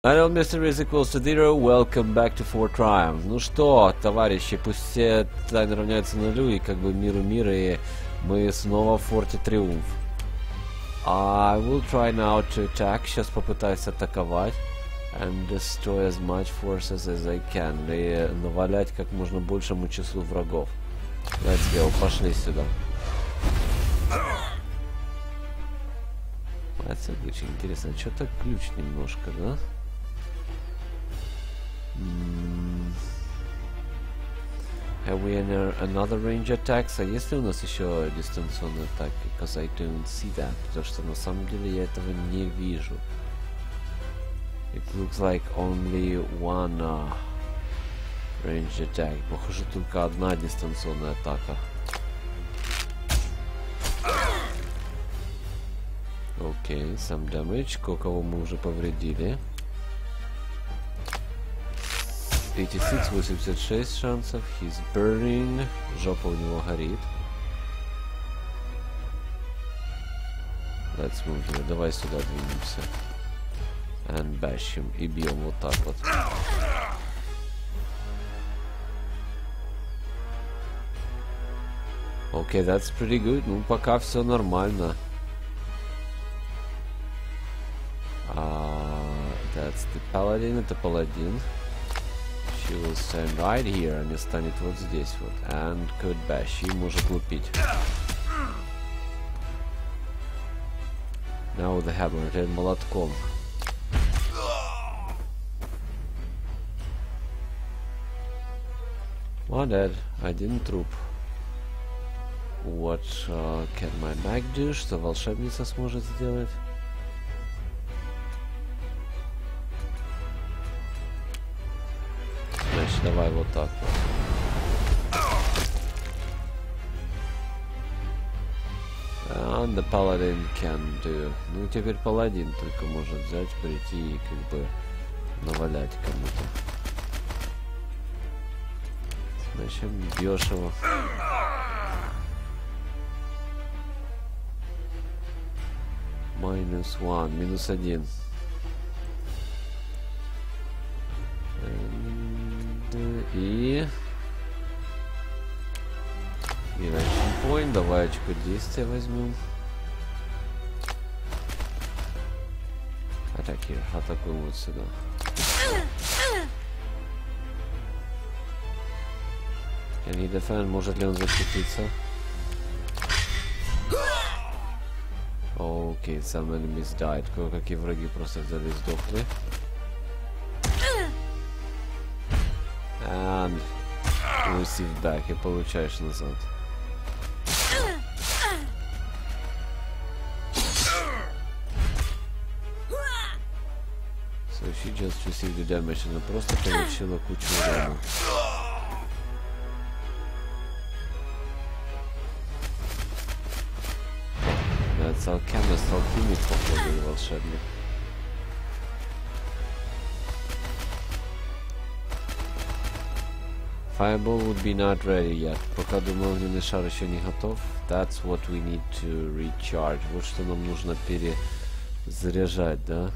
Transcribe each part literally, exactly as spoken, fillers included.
Idle Mystery is equals to zero. Welcome back to Fort Triumph. Ну что, товарищи, пусть все тайны равняются нулю, и как бы миру мира, и мы снова в Форте Триумф. I will try now to attack. Сейчас попытаюсь атаковать. And destroy as much forces as I can. И навалять как можно большему числу врагов. Let's go. Пошли сюда. Это очень интересно. Что-то ключ немножко, да? Mm. Have we any, another range attacks? А есть ли у нас еще дистанционные атаки? Because I don't see that. Потому что на самом деле я этого не вижу. It looks like only one uh, range attack. Похоже, только одна дистанционная атака. Окей, okay, some damage. Кое-кого мы уже повредили. восемьдесят шесть, восемьдесят шесть шансов. He's burning. Жопа у него горит. Let's move here. Давай сюда двинемся. And bash him. И бьем вот так вот. Окей, okay, that's pretty good. Ну, пока все нормально. Uh, that's the paladin. Это паладин. She will stand right here. Она станет вот здесь вот. And could bash. И может лупить. Now with the hammer. Это молотком. One dead. Один труп. What uh, can my mag do? Что волшебница сможет сделать? Значит, давай вот так вот. And the paladin can do. Ну, теперь паладин только может взять, прийти и как бы навалять кому-то. Значит, бьешь его. Minus one. Минус один. И... И action point. Давай очко действия возьмем. Атакуем. Атакуем вот сюда. Can he defend? Может ли он защититься? Окей, okay, some enemies died. Кое-какие враги просто взяли и сдохли. And receive back. И получаешь назад. So she just received the damage. Она просто получила кучу урона. That's alchemist, алхимик, походу, и волшебник. Fireball would be not ready yet. Пока, думаю, огненный шар еще не готов. That's what we need to recharge. Вот что нам нужно перезаряжать, да?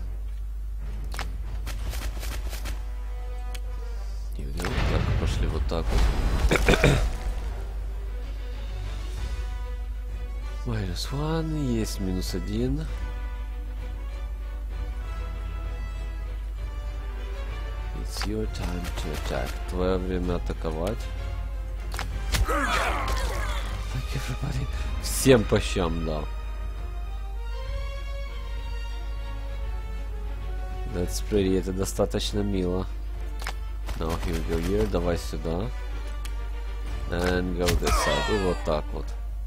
Идем. Так, пошли вот так вот. Minus one. Есть минус один. It's your time to attack. Твое время атаковать. Так, everybody. Всем по щам дал. That's pretty. Это достаточно мило. Now here we go here. Давай сюда. And go this side. И вот так вот.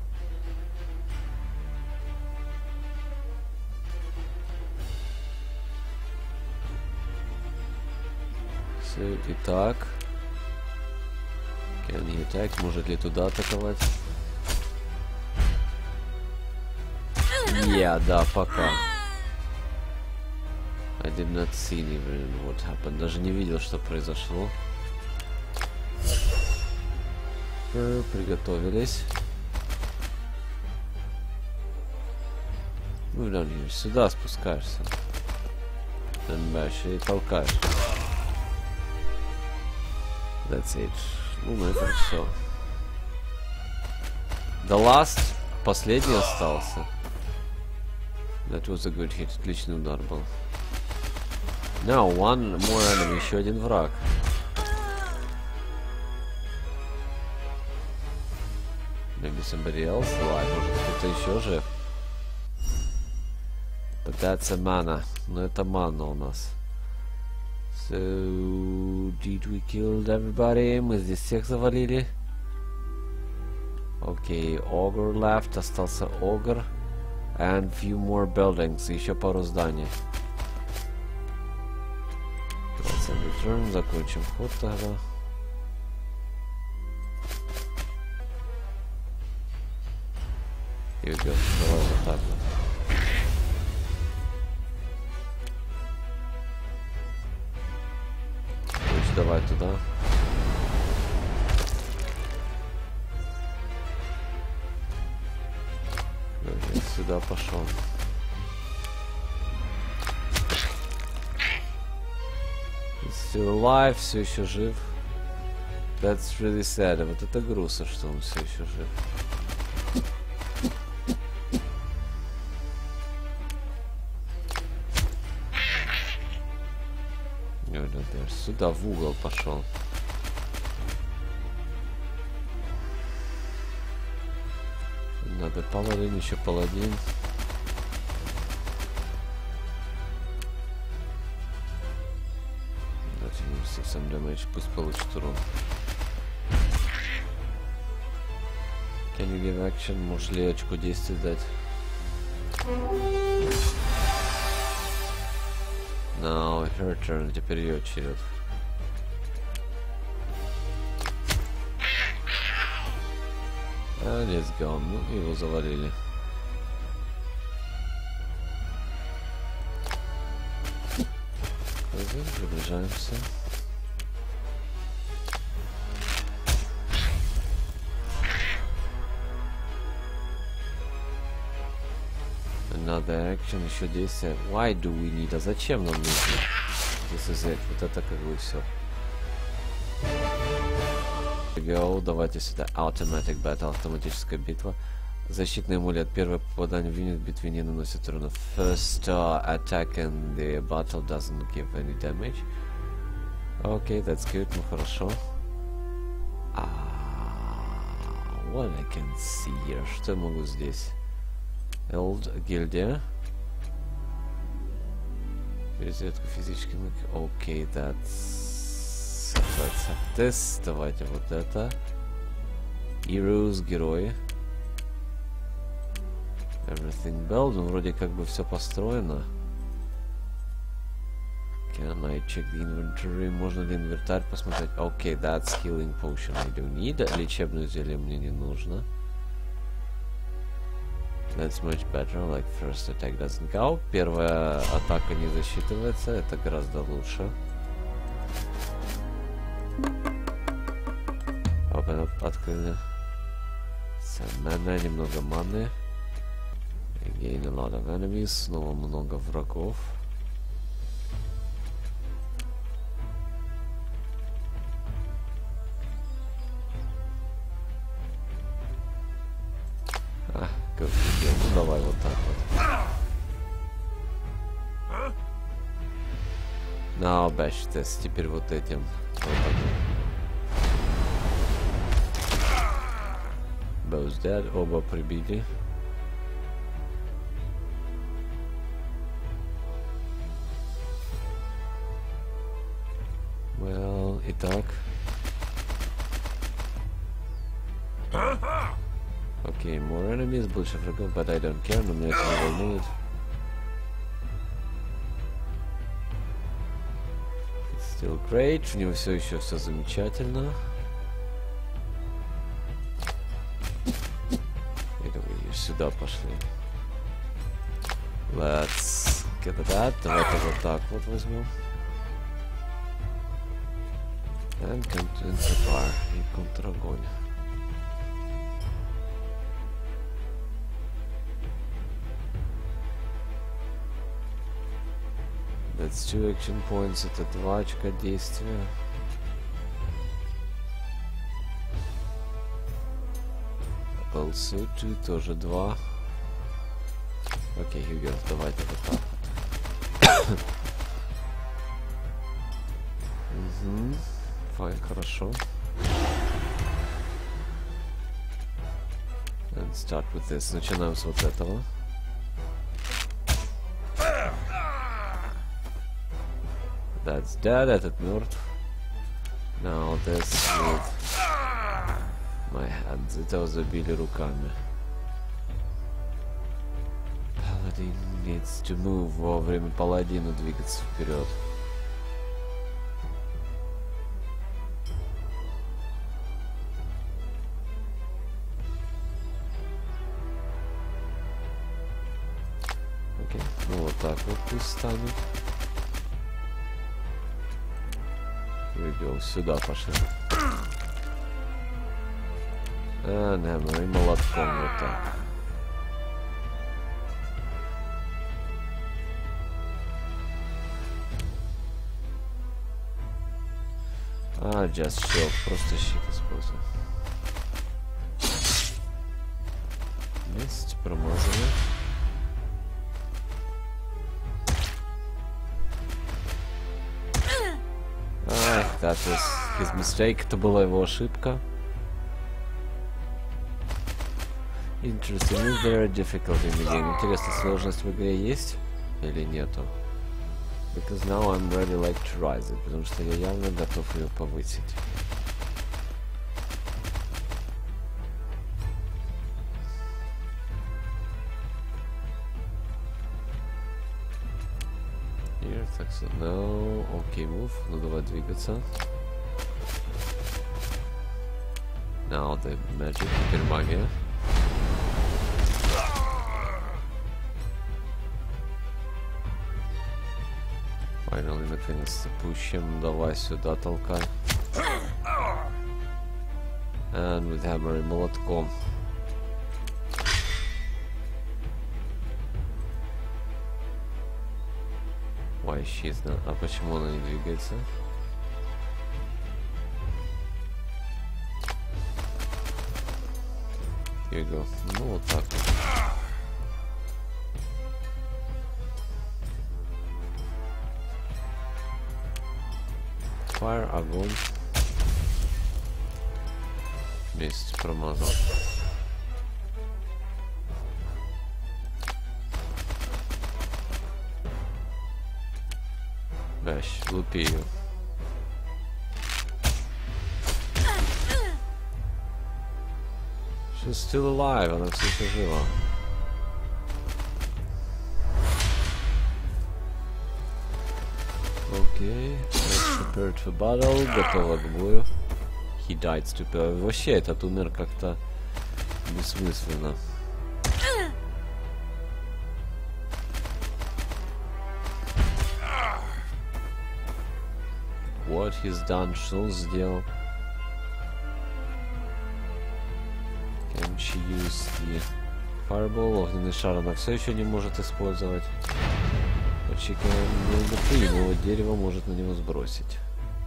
Итак, can he attack? Может ли туда атаковать? Yeah, да, пока. I did not see even what happened. Даже не видел, что произошло. Приготовились. Move down here. Сюда спускаешься. Бэш, и толкаешь. That's it. Ну, на этом все. The last. Последний остался. That was a good hit. Отличный удар был. Now, one more enemy. Еще один враг. Maybe somebody else alive. Может, кто-то еще жив. But that's a mana. Ну, это мана у нас. So, did we kill everybody? Мы здесь всех завалили. Окей, okay, Ogre left. Остался Ogre. And few more buildings. Еще пару зданий. Let's return. Закончим ход тогда. И идет. Давай вот так вот. Короче, давай туда. Я сюда пошел. Still alive, все еще жив. That's really sad. Вот это грустно, что он все еще жив. Сюда в угол пошел. Надо паладин, еще паладин. Дайте ему совсем дэмэдж, пусть получит урон. Can you give action? Можешь ли очко действия дать? Now, her turn, теперь ее черед. And it's gone. Ну, его завалили. Приближаемся. Another action, еще действие. Why do we need? А зачем нам нужно? This is it. Вот это как бы все. Go. Давайте сюда. Automatic battle. Автоматическая битва. Защитный амулет. Первое попадание в юнит в битве не наносит урона. First uh, attack in the battle doesn't give any damage. Окей, okay, that's good. Ну хорошо. Ah, what I can see here. Что я могу здесь? Элд, гильдия. Перезарядка физических навык. Окей, okay, that's... Let's have this. Давайте вот это. Heroes, герои. Everything built. Ну, вроде как бы все построено. Can I check the inventory? Можно ли инвентарь посмотреть? Окей, okay, that's healing potion I don't need. Лечебное зелье мне не нужно. That's much better. Like first attack doesn't go. Первая атака не засчитывается. Это гораздо лучше. Open up, открыли. Mana, немного маны. Again, a lot of enemies. Снова много врагов. А, как ну давай вот так вот. Now bash this. Теперь вот этим. Вот Both dead, оба прибили. Well, итак. Окей, okay, more enemies, больше врагов, but I don't care, но меня это не волнует. It's still great, у него все еще все замечательно. Сюда пошли. Let's get that. Давайте вот так вот возьмем. And continue fire. И контрогонь. That's two action points, это два очка действия. Полсути тоже два. Окей, Югер, давайте вот так вот. Угу. Файн, хорошо. And start with this. Начинаем с вот этого. That's dead, этот мертв. Now this with my hands. Этого забили руками. Paladin needs to move. Во время паладина двигаться вперед. Окей, ну вот так вот пусть станет. Выбил, сюда пошли. А, да, ну и молотком вот так. А, just shield, просто щит использую. Есть, промазано. Ах, that was his mistake, это была его ошибка. Interesting, is there a difficulty in the game? Интересно, сложность в игре есть или нету? Because now I'm ready like to rise it, потому что я явно готов ее повысить. Here, так что, no, okay, move, ну давай двигаться. Now the magic, теперь магия. Finally, наконец-то пущем, давай сюда толкай. And with hammer и молотком. Why she's not? А почему она не двигается? Here you go. Ну вот так вот. Fire, огонь. Вместе промазал. Бэш, лупи ее. She's still alive, она все еще жива. Окей, okay. Prepared for battle, готова к бою. He died stupid. Вообще этот умер как-то бессмысленно. What he's done, что он сделал? Can she use the fireball? Огненный шар она все еще не может использовать. Его дерево может на него сбросить.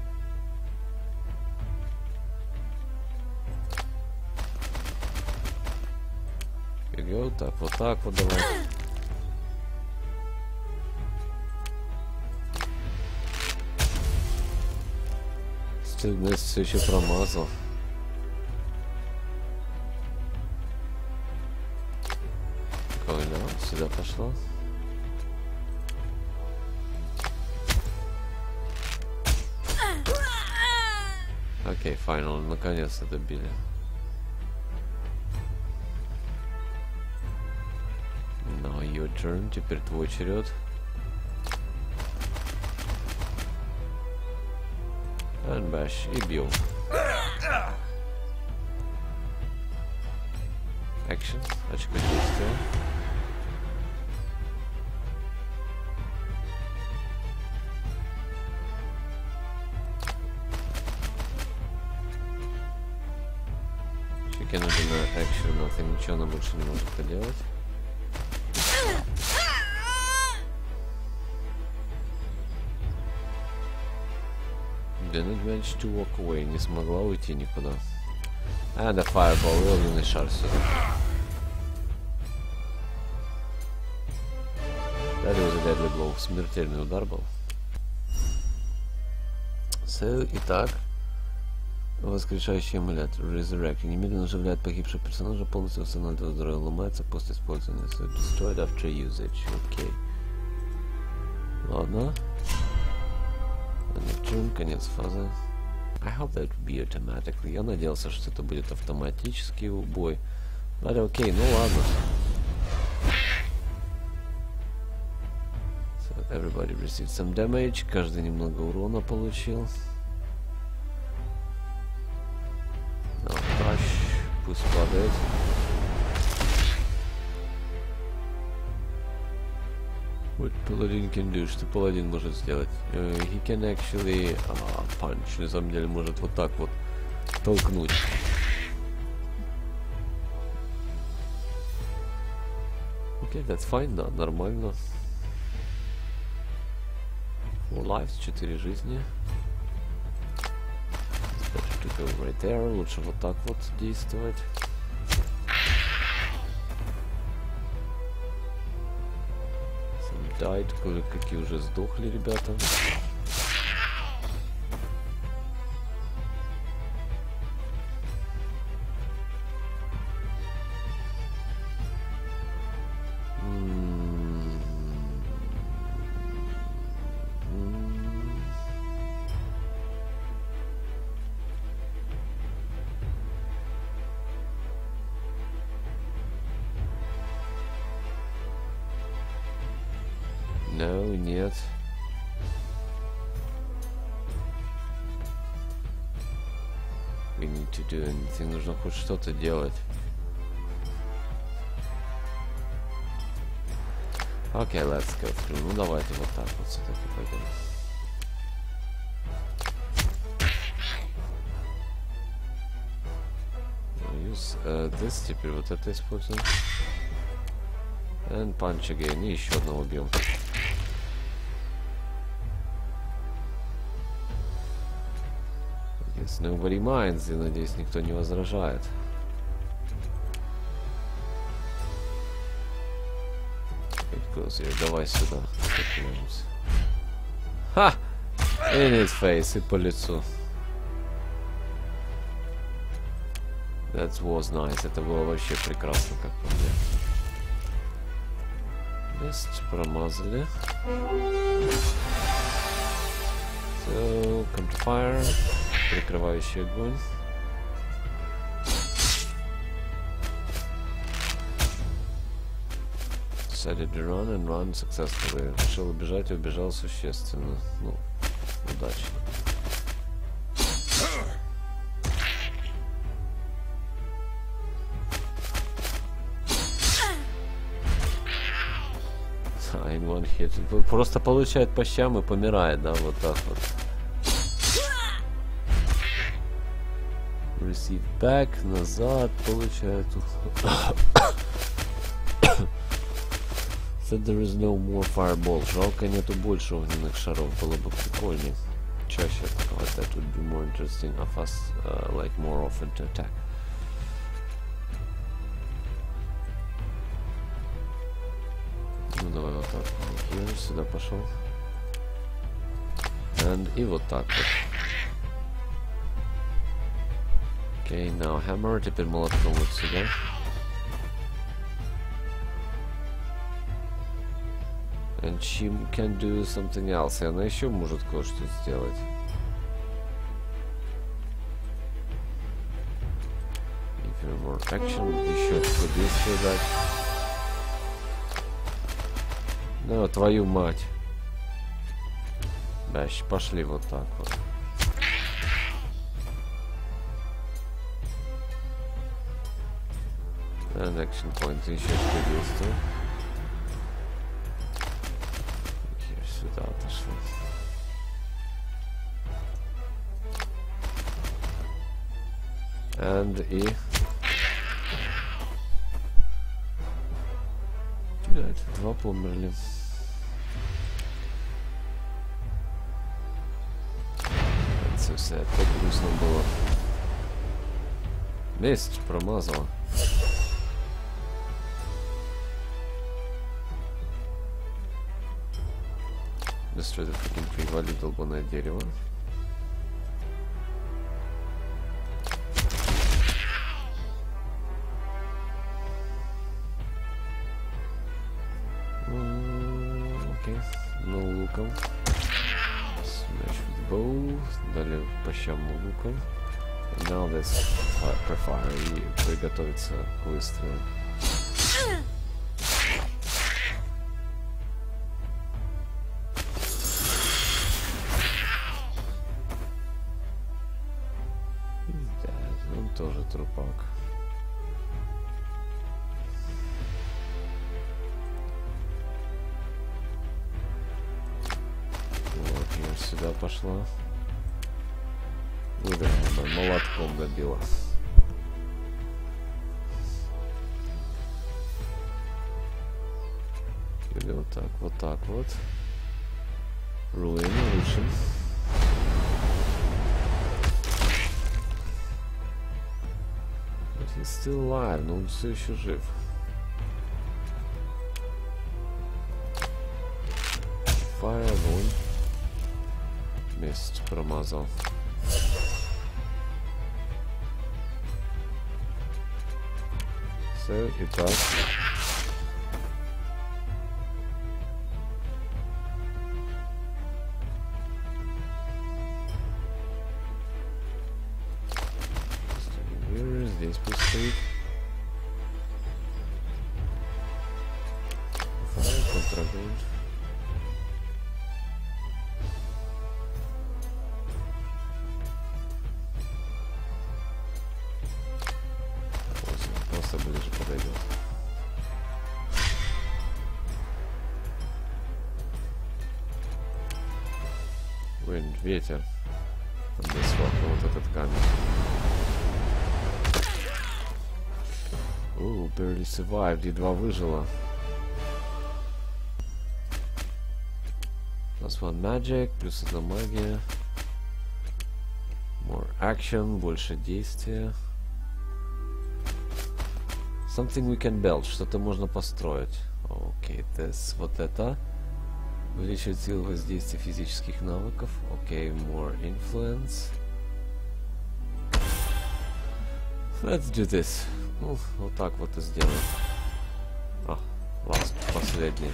Go, так, вот так вот давай. Стыдность все еще промазал. Прикольно, сюда пошла. Окей, okay, final, наконец-то добили. Now your turn, теперь твой черед. And bash, и бил. Action, очко действия. Cannot do no action, nothing, ничего она больше не может поделать. didn't manage to walk away. Не смогла уйти никуда. And a fireball. И огненный шар сюда. That was a deadly blow. Смертельный удар был. So, итак. Воскрешающий амулет. Resurrect. Немедленно оживляет погибшего персонажа, полностью восстанавливает здоровье, ломается после использования. So, destroyed after usage. Окей. Ладно. Neptune, конец фазы. I hope that would be automatically. Я надеялся, что это будет автоматический убой. But окей, ну ладно. So, everybody received some damage. Каждый немного урона получил. No, crush. Пусть падает. What Paladin can do? Что Паладин может сделать? Uh, he can actually uh, punch. На самом деле может вот так вот толкнуть. Окей, okay, that's fine, да, нормально. Four lives, четыре жизни. Better to go right there. Лучше вот так вот действовать. Died, какие уже сдохли ребята. No, нет. We need to do anything. Нужно хоть что-то делать. Окей, okay, let's go through. Ну давайте вот так вот все-таки пойдем. Use uh, this, теперь вот это используем. And punch again. И еще одного убьем. Nobody minds, я надеюсь, никто не возражает. Давай сюда. Ха! In his face, и по лицу. That was nice. Это было вообще прекрасно, как по мне. Есть, промазали. So, come to fire. Прикрывающий огонь. Decided to run and run successfully. Решил убежать и убежал существенно. Ну, удачно. In one hit. Просто получает по щам и помирает, да, вот так вот. Receive back, назад получает. Said there is no more fireball. Жалко, нету больше огненных шаров. Было бы прикольнее. Чаще атаковать. That would be more interesting of us, uh, like more often to attack. Ну давай вот так. Here, сюда пошел. And и вот так вот. Окей, okay, now hammer. Теперь молотком вот сюда. And she can do something else. И она еще может кое-что сделать. If you're more action, еще что действие дать. Ну, твою мать. Бэш, пошли вот так вот. And action point еще что действие. Сюда отошел. And и... Блядь, два померли. Let's це все. Так грустно було. Месть промазала. Destroy the freaking tree, вали долбаное дерево. Окей, ну луком. Smash with bow. Далее по щам луком. Now this prefire и приготовиться к выстрелу. Он тоже трупак. Вот, я сюда пошла. Выдохнула, молотком добила. Или вот так, вот так вот. Руин, лучше. But he's still alive, но он все еще жив. Fire, огонь. Месть промазал. Все, и так. Здесь пусть стоит. Файл, контрагон. Просто ближе подойдет. Wind, ветер. Здесь вот этот камень. Ooh, barely survived, едва выжила. Plus one magic, плюс одна магия. More action, больше действия. Something we can build, что-то можно построить. Окей, okay, this, вот это. Увеличивает силу воздействия физических навыков. Окей, okay, more influence. Let's do this. Ну, вот так вот и сделаем. А, last, последний.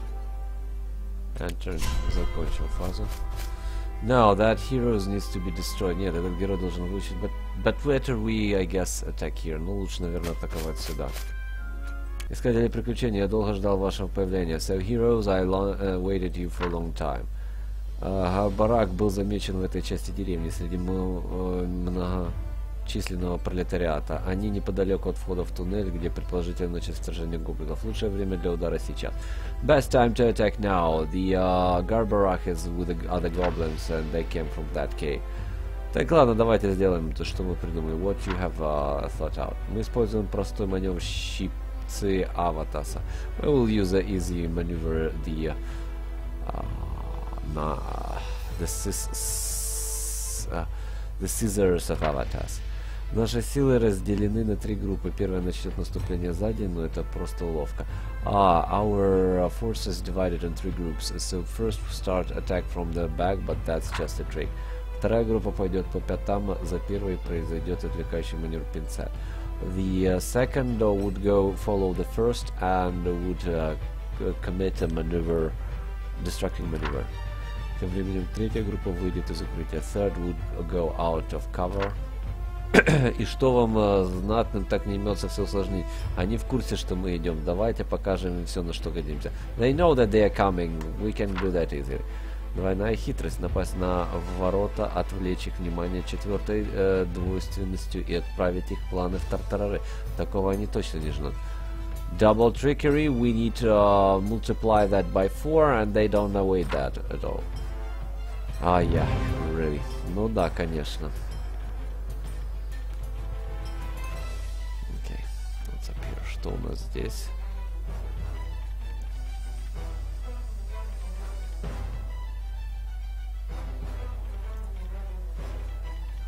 Enter, закончил фазу. Now that heroes needs to be destroyed. Нет, этот герой должен выучить. But, but better we, I guess, attack here. Ну, лучше, наверное, атаковать сюда. Искатели приключений, я долго ждал вашего появления. So heroes, I long, uh, waited you for a long time. Uh, барак был замечен в этой части деревни среди uh, много... численного пролетариата. Они неподалеку от входа в туннель, где предположительно началось вторжение гоблинов. Лучшее время для удара сейчас. Best time to attack now. The uh, Garbarach is with the other goblins and they came from that cave. Так, ладно, давайте сделаем то, что мы придумали. What you have uh, thought out. Мы используем простой маневр щипцы Аватаса. We will use the easy maneuver the uh, на the, uh, the scissors of Avatas. Наши силы разделены на три группы. Первая начнет наступление сзади, но это просто уловка. Ah, our uh, forces divided in three groups. So first we start attack from the back, but that's just a trick. Вторая группа пойдет по пятам, за первой произойдет отвлекающий маневр пинцет. The uh, second uh, would go follow the first and would uh, commit a maneuver, destructing maneuver. Тем временем третья группа выйдет из укрытия. Third would go out of cover. И что вам uh, знатным так не имется все усложнить? Они в курсе, что мы идем. Давайте покажем им все, на что годимся. They know that they are coming. We can do that easily. Двойная хитрость. Напасть на ворота, отвлечь их внимание четвертой э, двойственностью и отправить их планы в тартарары. Такого они точно не ждут. Double trickery. We need to uh, multiply that by four, and they don't await that at all. А я, really. Ну да, конечно. Что у нас здесь?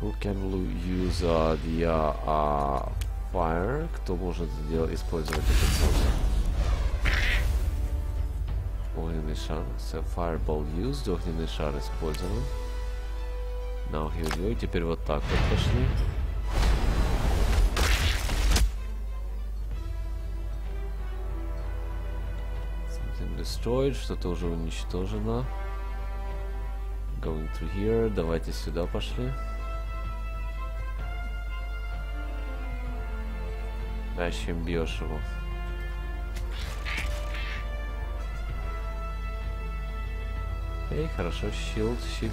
Who can use uh, the uh, uh, fire? Кто может сделать, использовать этот самый огненный шар? So fireball used, огненный шар использован. Now here we go. И теперь вот так вот пошли. Something destroyed, что-то уже уничтожено. Going through here. Давайте сюда пошли. Дальше бьешь его. Эй, хорошо, shield, щит.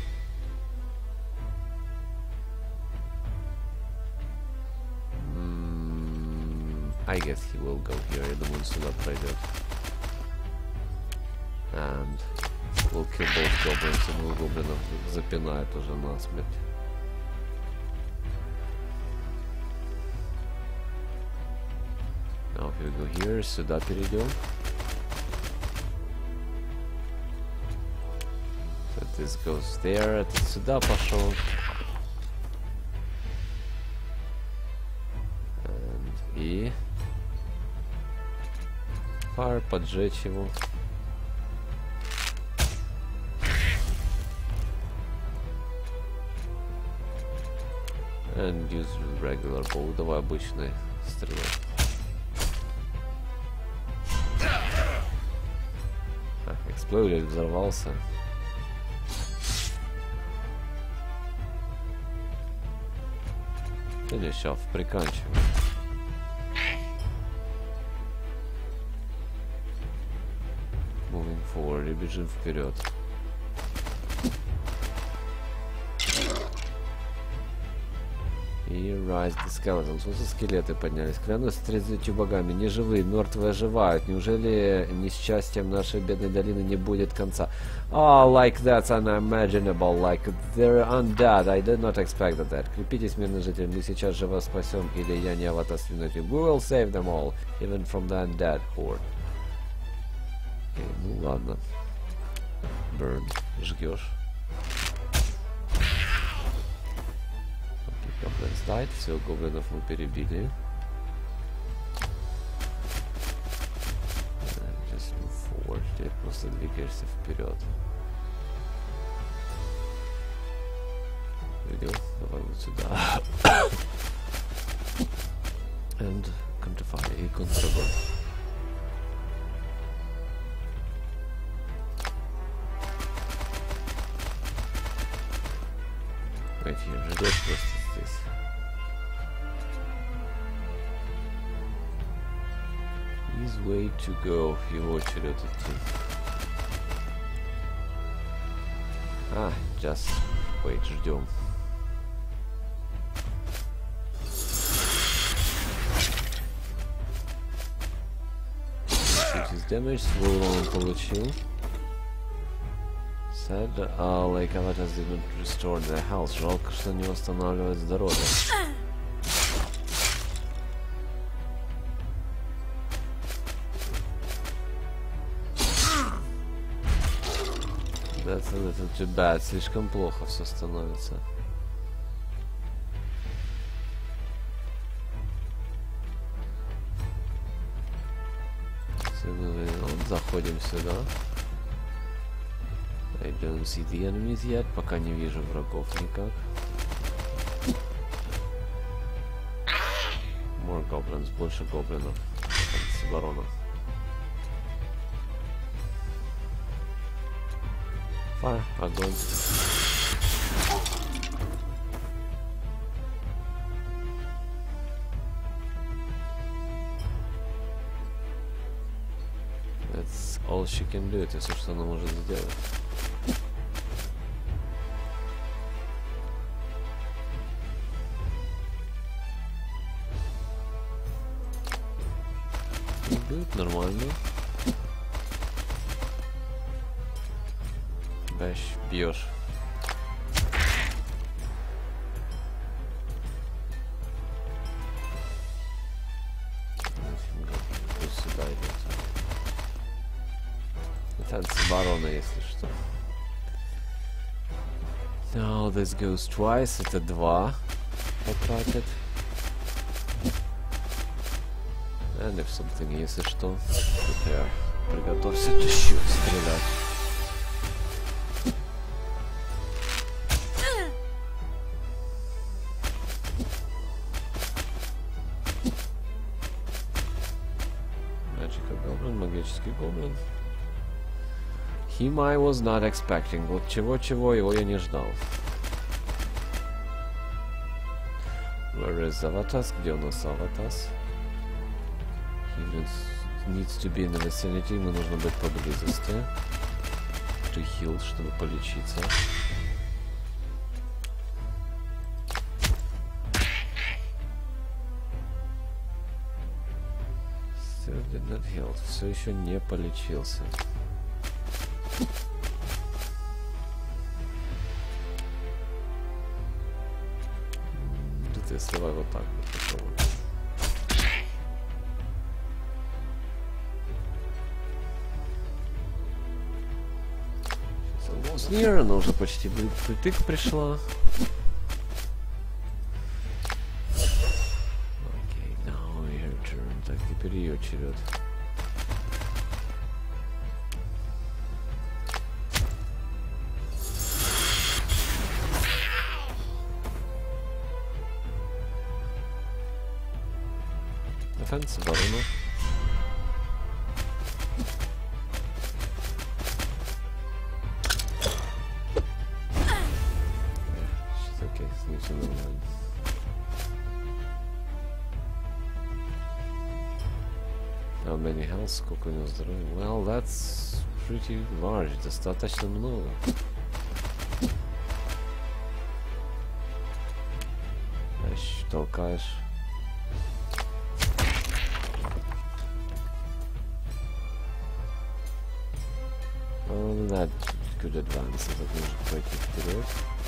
Mm, I guess he will go here. Я думаю, он сюда пройдет. And we'll kill both goblins. И двух гоблинов запинает уже насмерть. Now here we go here. Сюда перейдем. So this goes there. Этот сюда пошел. And и fire, поджечь его. And use regular bow. Давай обычный стрелок. А, exploded, взорвался. Или сейчас приканчиваем. Moving forward, и бежим вперед. И rise the skeletons. Вот скелеты поднялись. Клянусь тридцатью богами. Не живые, мертвые оживают. Неужели несчастьем нашей бедной долины не будет конца? Oh, like that's unimaginable. Like they're undead. I did not expect that. Крепитесь, мирные жители. Мы сейчас же вас спасем. Или я не аватасвинуть. We will save them all. Even from the undead horde. Okay, ну ладно. Burn. Жгешь. Goblins died. Все, гоблинов мы перебили. Just move forward. Теперь просто двигаешься вперед. Видел? Давай вот сюда. And come to fire. И контрабанд. Wait here. Ждешь просто здесь. His way to go. Его очередь идти. А, just wait, ждем. His damage, свой он получил. Said, uh, like Avatas didn't restore the house. Жалко, что не восстанавливает здоровье. That's a little too bad. Слишком плохо все становится. Заходим сюда. I don't see the enemies yet. Пока не вижу врагов никак. More goblins. Больше гоблинов. С барона. Fire. Огонь. That's all she can do. Это все, что она может сделать. Бьют нормально. Бэш, бьешь. Пусть сюда идет. Это с барона, если что. Now So this goes twice, это два потратит. And if something, если что, prepare. Приготовься еще стрелять. Magical Goblin, магический гоблин. Him I was not expecting. Вот чего-чего его я не ждал. Where is Avatas? Где у нас Avatas? He needs, needs to be in the vicinity. Ему нужно быть поблизости. To heal, чтобы полечиться. Still did not heal. Все еще не полечился. Если давай вот так вот попробуем. Almost near, она уже почти впритык пришла. Окей, okay, now your turn. Так, теперь ее черед. Offensive, I don't know. She's okay, с ней нормально. How many health? Сколько у него здоровья? Well, that's pretty large. Достаточно много. Ащ, толкаешь. That good advance, это может пойти вперед.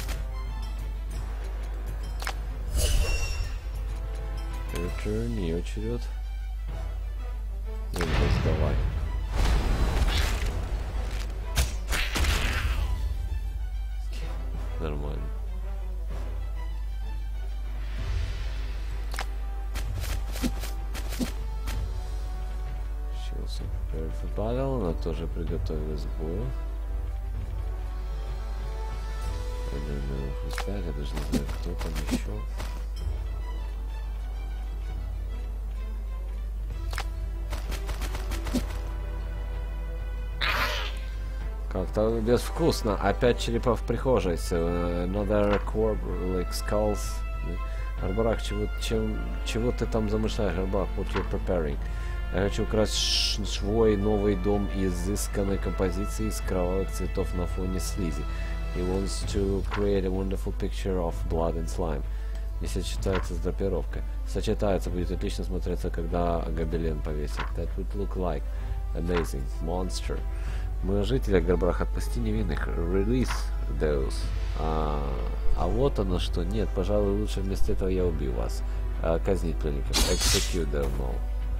Return, ее черед. Windows, давай. Нормально. Shields prepared for battle, она тоже приготовилась к бою. Я даже не знаю, кто там еще. Как-то безвкусно. Опять черепа в прихожей. So, another core, like skulls. Арбарах, чего, чем, чего ты там замышляешь, Арбарах? What you're preparing? Я хочу украсть свой новый дом из изысканной композиции из кровавых цветов на фоне слизи. He wants to create a wonderful picture of blood and slime. Не сочетается с драпировкой. Сочетается, будет отлично смотреться, когда гобелен повесит. That would look like amazing monster. Мы жители Гарбарах, отпусти невинных. Release those. А, а вот оно что. Нет, пожалуй, лучше вместо этого я убью вас. А, казнить пленников. Execute them all.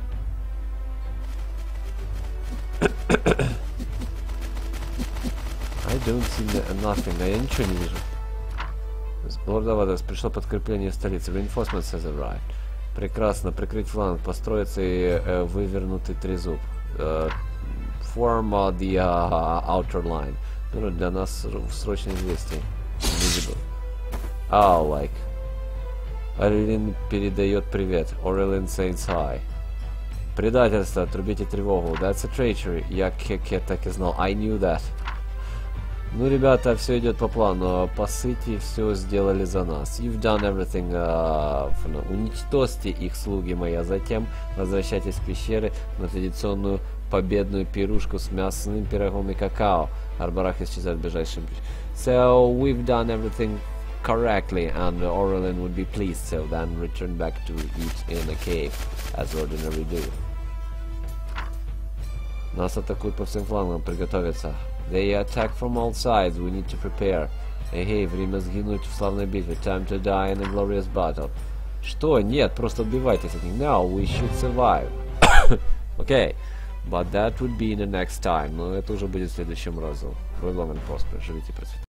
I don't see nothing. А я ничего не вижу. С Блордовадос пришло подкрепление столицы. Reinforcements has arrived. Прекрасно. Прикрыть фланг, построиться и э, вывернутый трезуб. Uh, form uh, the uh, outer line. Ну, для нас срочное известие. Invisible. Oh, like. Орелин передает привет. Орелин says hi. Предательство. Отрубите тревогу. That's a treachery. Я так и знал. I knew that. Ну, ребята, все идет по плану. По сути, все сделали за нас. You've done everything. Uh, уничтожьте их, слуги мои, а затем возвращайтесь в пещеры на традиционную победную пирушку с мясным пирогом и какао. Арбарах исчезает в ближайшем. So, we've done everything correctly, and Orelin would be pleased, so then return back to eat in a cave, as ordinary do. Нас атакуют по всем флангам, приготовиться. They attack from all sides, we need to prepare. Эй, время сгинуть в славной битве. Time to die in a glorious battle. Что? Нет, просто убивайтесь от них. No, we should survive. Okay, but that would be in the next time. Но это уже будет в следующем разу. Live long and prosper. Живите и процветайте.